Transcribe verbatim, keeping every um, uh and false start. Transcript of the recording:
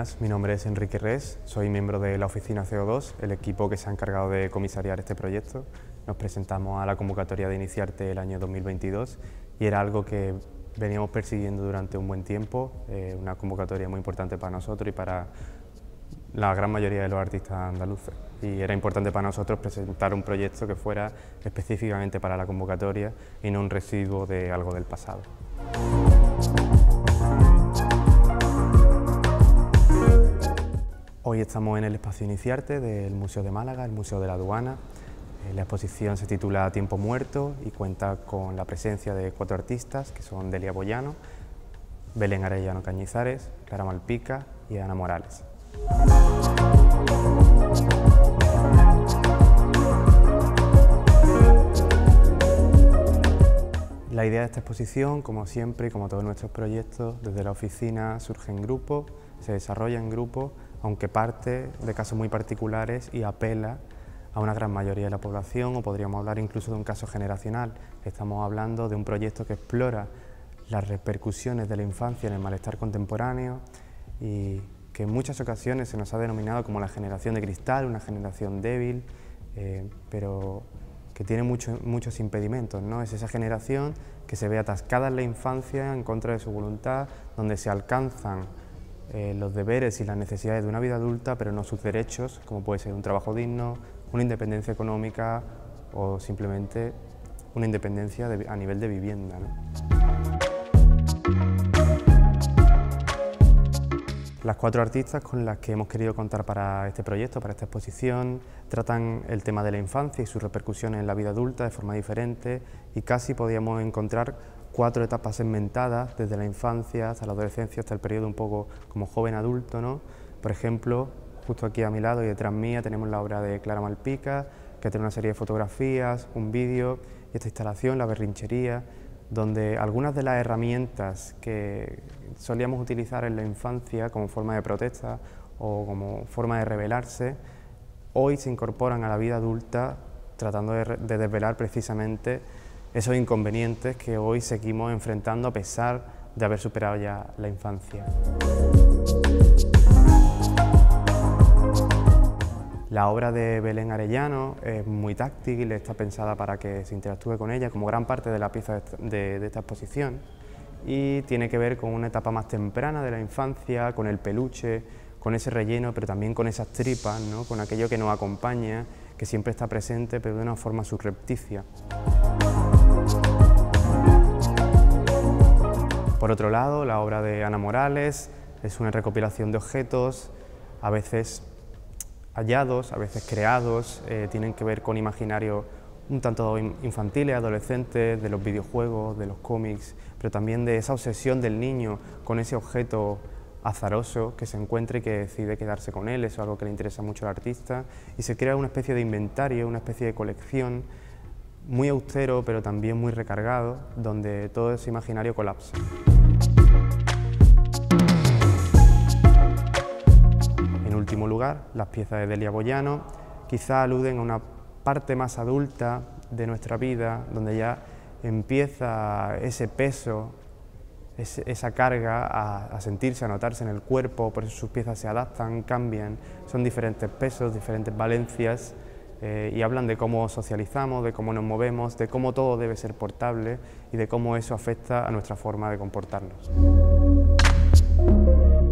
buenas, mi nombre es Enrique Res, soy miembro de la oficina C O dos, el equipo que se ha encargado de comisariar este proyecto. Nos presentamos a la convocatoria de Iniciarte el año dos mil veintidós y era algo que veníamos persiguiendo durante un buen tiempo, eh, una convocatoria muy importante para nosotros y para la gran mayoría de los artistas andaluces. Y era importante para nosotros presentar un proyecto que fuera específicamente para la convocatoria y no un residuo de algo del pasado. Hoy estamos en el espacio Iniciarte del Museo de Málaga, el Museo de la Aduana. La exposición se titula Tiempo Muerto y cuenta con la presencia de cuatro artistas que son Delia Boyano, Belén Arellano Cañizares, Clara Malpica y Ana Morales. La idea de esta exposición, como siempre y como todos nuestros proyectos, desde la oficina surge en grupo, se desarrolla en grupo, aunque parte de casos muy particulares y apela a una gran mayoría de la población, o podríamos hablar incluso de un caso generacional. Estamos hablando de un proyecto que explora las repercusiones de la infancia en el malestar contemporáneo y que en muchas ocasiones se nos ha denominado como la generación de cristal, una generación débil, eh, pero que tiene mucho, muchos impedimentos, ¿no? Es esa generación que se ve atascada en la infancia en contra de su voluntad, donde se alcanzan eh, los deberes y las necesidades de una vida adulta, pero no sus derechos, como puede ser un trabajo digno, una independencia económica o simplemente una independencia de, a nivel de vivienda, ¿no? Las cuatro artistas con las que hemos querido contar para este proyecto, para esta exposición, tratan el tema de la infancia y sus repercusiones en la vida adulta de forma diferente y casi podíamos encontrar cuatro etapas segmentadas desde la infancia hasta la adolescencia, hasta el periodo un poco como joven adulto, ¿no? Por ejemplo, justo aquí a mi lado y detrás mía tenemos la obra de Clara Malpica, que tiene una serie de fotografías, un vídeo y esta instalación, La Berrinchería, donde algunas de las herramientas que solíamos utilizar en la infancia como forma de protesta o como forma de rebelarse, hoy se incorporan a la vida adulta tratando de, de desvelar precisamente esos inconvenientes que hoy seguimos enfrentando a pesar de haber superado ya la infancia. La obra de Belén Arellano es muy táctil, está pensada para que se interactúe con ella como gran parte de la pieza de, de esta exposición y tiene que ver con una etapa más temprana de la infancia, con el peluche, con ese relleno, pero también con esas tripas, ¿no? Con aquello que nos acompaña, que siempre está presente, pero de una forma subrepticia. Por otro lado, la obra de Ana Morales es una recopilación de objetos, a veces hallados, a veces creados, eh, tienen que ver con imaginarios un tanto infantiles, adolescentes, de los videojuegos, de los cómics, pero también de esa obsesión del niño con ese objeto azaroso que se encuentra y que decide quedarse con él. Eso es algo que le interesa mucho al artista y se crea una especie de inventario, una especie de colección muy austero pero también muy recargado, donde todo ese imaginario colapsa. En último lugar, las piezas de Delia Boyano quizá aluden a una parte más adulta de nuestra vida, donde ya empieza ese peso, ese, esa carga a, a sentirse, a notarse en el cuerpo, por eso sus piezas se adaptan, cambian, son diferentes pesos, diferentes valencias, eh, y hablan de cómo socializamos, de cómo nos movemos, de cómo todo debe ser portable y de cómo eso afecta a nuestra forma de comportarnos.